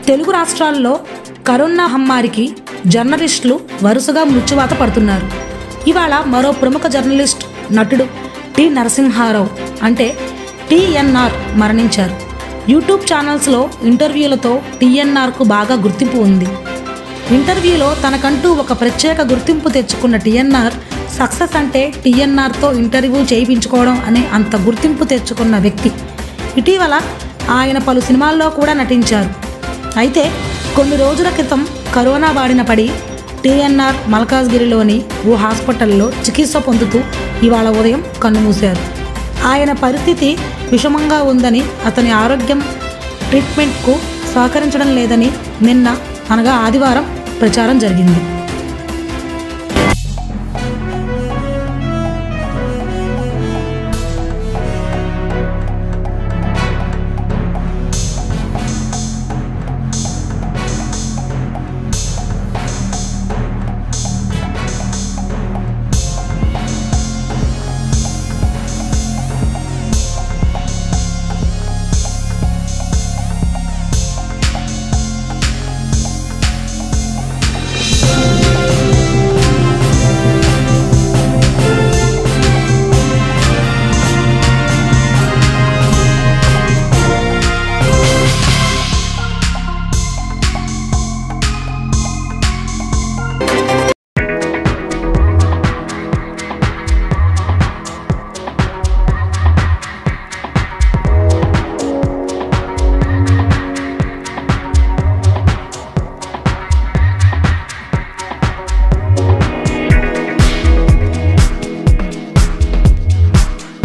తెలుగు రాష్ట్రాల్లో కరోనా మహమ్మారికి జర్నలిస్టులు వరుసగా మృత్యువాత పడుతున్నారు. ఇవాళ మరో ప్రముఖ జర్నలిస్ట్ నటుడు టి నరసింహారావు అంటే TNR మరణించారు. యూట్యూబ్ ఛానల్స్లో ఇంటర్వ్యూలతో TNRకు బాగా గుర్తింపు ఉంది. ఇంటర్వ్యూలో తనకంటూ ఒక ప్రత్యేక గుర్తింపు తెచ్చుకున్న TNR సక్సెస్ అంటే TNRతో ఇంటర్వ్యూ చేయించుకోవడం అనే అంత గుర్తింపు తెచ్చుకున్న వ్యక్తి. ఇటీవల ఆయన పలు సినిమాల్లో కూడా నటించారు. అయితే కొన్ని రోజుల క్రితం కరోనా బారిన పడి TNR మల్కాజ్గిరిలోని ఓ హాస్పిటల్లో చికిత్స పొందుతూ ఇవాళ ఉదయం కన్నుమూశారు. ఆయన పరిస్థితి విషమంగా ఉందని, అతని ఆరోగ్యం ట్రీట్మెంట్కు సహకరించడం లేదని నిన్న అనగా ఆదివారం ప్రచారం జరిగింది.